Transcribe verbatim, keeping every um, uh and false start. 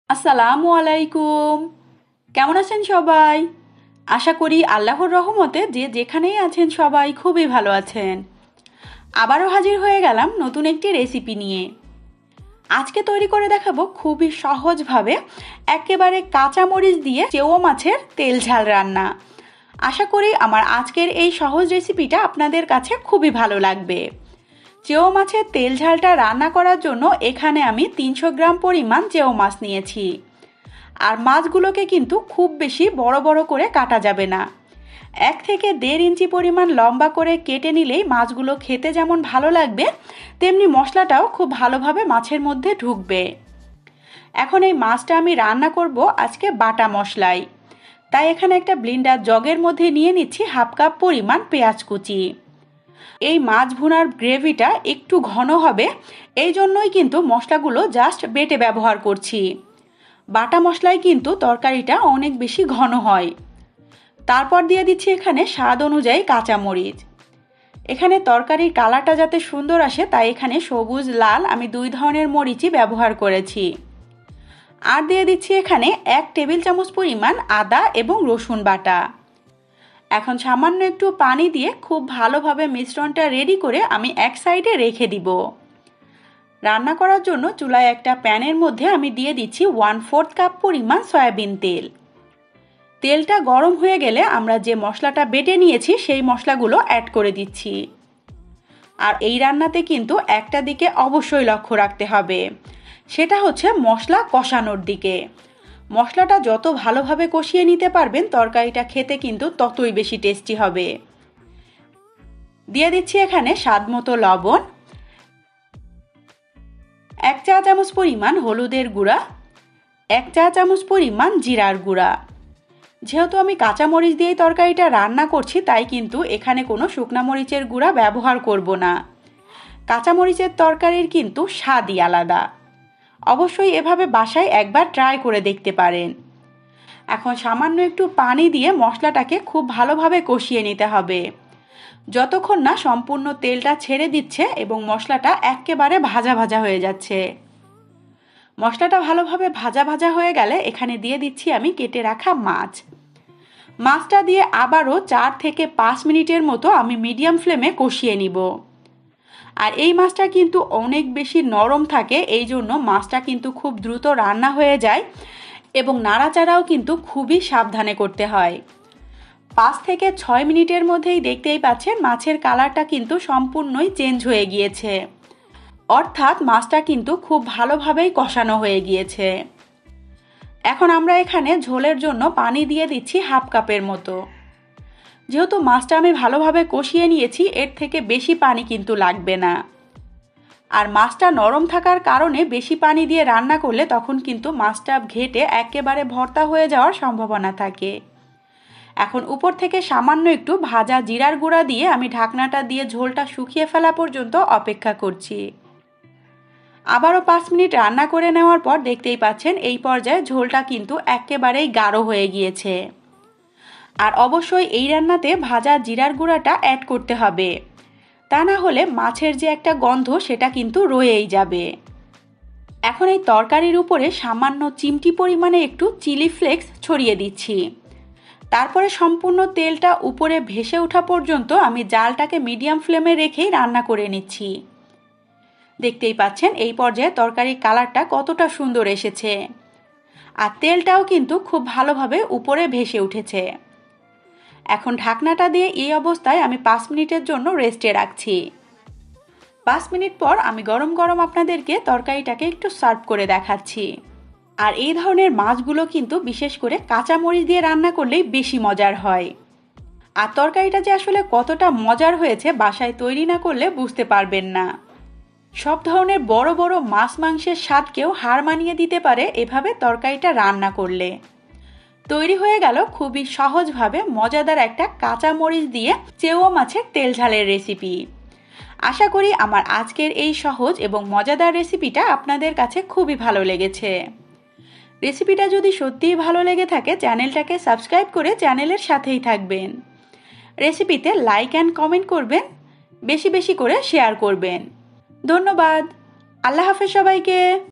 আসসালামু আলাইকুম। কেমন আছেন সবাই? আশা করি আল্লাহর রহমতে যে যেখানেই আছেন সবাই খুবই ভালো আছেন। আবারও হাজির হয়ে গেলাম নতুন একটি রেসিপি নিয়ে। আজকে তৈরি করে দেখাবো খুবই সহজভাবে একেবারে কাঁচামরিচ দিয়ে চেও মাছের তেল ঝাল রান্না। আশা করি আমার আজকের এই সহজ রেসিপিটা আপনাদের কাছে খুবই ভালো লাগবে। চেও মাছের তেল ঝালটা রান্না করার জন্য এখানে আমি তিনশো গ্রাম পরিমাণ চেও মাছ নিয়েছি। আর মাছগুলোকে কিন্তু খুব বেশি বড় বড় করে কাটা যাবে না। এক থেকে দেড় ইঞ্চি পরিমাণ লম্বা করে কেটে নিলেই মাছগুলো খেতে যেমন ভালো লাগবে, তেমনি মশলাটাও খুব ভালোভাবে মাছের মধ্যে ঢুকবে। এখন এই মাছটা আমি রান্না করব আজকে বাটা মশলায়। তাই এখানে একটা ব্লেন্ডার জগের মধ্যে নিয়ে নিচ্ছি হাফ কাপ পরিমাণ পেঁয়াজ কুচি। এই মাছ ভুনার গ্রেভিটা একটু ঘন হবে, এই জন্যই কিন্তু মশলাগুলো জাস্ট বেটে ব্যবহার করছি। বাটা মশলায় কিন্তু তরকারিটা অনেক বেশি ঘন হয়। তারপর দিয়ে দিচ্ছি এখানে স্বাদ অনুযায়ী কাঁচামরিচ। এখানে তরকারির কালারটা যাতে সুন্দর আসে তাই এখানে সবুজ লাল আমি দুই ধরনের মরিচই ব্যবহার করেছি। আর দিয়ে দিচ্ছি এখানে এক টেবিল চামচ পরিমাণ আদা এবং রসুন বাটা। এখন সামান্য একটু পানি দিয়ে খুব ভালোভাবে মিশ্রণটা রেডি করে আমি এক সাইডে রেখে দিব। রান্না করার জন্য চুলায় একটা প্যানের মধ্যে আমি দিয়ে দিচ্ছি ওয়ান ফোর্থ কাপ পরিমাণ সয়াবিন তেল। তেলটা গরম হয়ে গেলে আমরা যে মশলাটা বেটে নিয়েছি সেই মশলাগুলো অ্যাড করে দিচ্ছি। আর এই রান্নাতে কিন্তু একটা দিকে অবশ্যই লক্ষ্য রাখতে হবে, সেটা হচ্ছে মশলা কষানোর দিকে। মশলাটা যত ভালোভাবে কষিয়ে নিতে পারবেন তরকারিটা খেতে কিন্তু ততই বেশি টেস্টি হবে। দিয়ে দিচ্ছি এখানে স্বাদ মতো লবণ, এক চা চামচ পরিমাণ হলুদের গুঁড়া, এক চা চামচ পরিমাণ জিরার গুঁড়া। যেহেতু আমি কাঁচামরিচ দিয়েই তরকারিটা রান্না করছি তাই কিন্তু এখানে কোনো শুকনা মরিচের গুঁড়া ব্যবহার করব না। কাঁচামরিচের তরকারির কিন্তু স্বাদই আলাদা। অবশ্যই এভাবে বাসায় একবার ট্রাই করে দেখতে পারেন। এখন সামান্য একটু পানি দিয়ে মশলাটাকে খুব ভালোভাবে কষিয়ে নিতে হবে, যতক্ষণ না সম্পূর্ণ তেলটা ছেড়ে দিচ্ছে এবং মশলাটা একেবারে ভাজা ভাজা হয়ে যাচ্ছে। মশলাটা ভালোভাবে ভাজা ভাজা হয়ে গেলে এখানে দিয়ে দিচ্ছি আমি কেটে রাখা মাছ। মাছটা দিয়ে আবারও চার থেকে পাঁচ মিনিটের মতো আমি মিডিয়াম ফ্লেমে কষিয়ে নিব। আর এই মাছটা কিন্তু অনেক বেশি নরম থাকে, এই জন্য মাছটা কিন্তু খুব দ্রুত রান্না হয়ে যায় এবং নাড়াচাড়াও কিন্তু খুবই সাবধানে করতে হয়। পাঁচ থেকে ছয় মিনিটের মধ্যেই দেখতেই পাচ্ছেন মাছের কালারটা কিন্তু সম্পূর্ণই চেঞ্জ হয়ে গিয়েছে, অর্থাৎ মাছটা কিন্তু খুব ভালোভাবেই কষানো হয়ে গিয়েছে। এখন আমরা এখানে ঝোলের জন্য পানি দিয়ে দিচ্ছি হাফ কাপের মতো। যেহেতু মাছটা আমি ভালোভাবে কষিয়ে নিয়েছি এর থেকে বেশি পানি কিন্তু লাগবে না। আর মাছটা নরম থাকার কারণে বেশি পানি দিয়ে রান্না করলে তখন কিন্তু মাছটা ঘেটে একেবারে ভর্তা হয়ে যাওয়ার সম্ভাবনা থাকে। এখন উপর থেকে সামান্য একটু ভাজা জিরার গুঁড়া দিয়ে আমি ঢাকনাটা দিয়ে ঝোলটা শুকিয়ে ফেলা পর্যন্ত অপেক্ষা করছি। আবারও পাঁচ মিনিট রান্না করে নেওয়ার পর দেখতেই পাচ্ছেন এই পর্যায়ে ঝোলটা কিন্তু একেবারেই গাঢ় হয়ে গিয়েছে। আর অবশ্যই এই রান্নাতে ভাজা জিরার গুঁড়াটা অ্যাড করতে হবে, তা না হলে মাছের যে একটা গন্ধ সেটা কিন্তু রয়েই যাবে। এখন এই তরকারির উপরে সামান্য চিমটি পরিমাণে একটু চিলি ফ্লেক্স ছড়িয়ে দিচ্ছি। তারপরে সম্পূর্ণ তেলটা উপরে ভেসে ওঠা পর্যন্ত আমি জালটাকে মিডিয়াম ফ্লেমে রেখেই রান্না করে নিচ্ছি। দেখতেই পাচ্ছেন এই পর্যায়ে তরকারির কালারটা কতটা সুন্দর এসেছে, আর তেলটাও কিন্তু খুব ভালোভাবে উপরে ভেসে উঠেছে। এখন ঢাকনাটা দিয়ে এই অবস্থায় আমি পাঁচ মিনিটের জন্য রেস্টে রাখছি। পাঁচ মিনিট পর আমি গরম গরম আপনাদেরকে তরকারিটাকে একটু সার্ভ করে দেখাচ্ছি। আর এই ধরনের মাছগুলো কিন্তু বিশেষ করে কাঁচামরিচ দিয়ে রান্না করলেই বেশি মজার হয়। আর তরকারিটা যে আসলে কতটা মজার হয়েছে বাসায় তৈরি না করলে বুঝতে পারবেন না। সব ধরনের বড় বড় মাছ মাংসের স্বাদকেও হার মানিয়ে দিতে পারে এভাবে তরকারিটা রান্না করলে। তৈরি হয়ে গেল খুবই সহজভাবে মজাদার একটা কাঁচামরিচ দিয়ে চেও মাছের তেল ঝালের রেসিপি। আশা করি আমার আজকের এই সহজ এবং মজাদার রেসিপিটা আপনাদের কাছে খুবই ভালো লেগেছে। রেসিপিটা যদি সত্যিই ভালো লেগে থাকে চ্যানেলটাকে সাবস্ক্রাইব করে চ্যানেলের সাথেই থাকবেন। রেসিপিতে লাইক অ্যান্ড কমেন্ট করবেন, বেশি বেশি করে শেয়ার করবেন। ধন্যবাদ। আল্লাহ হাফেজ সবাইকে।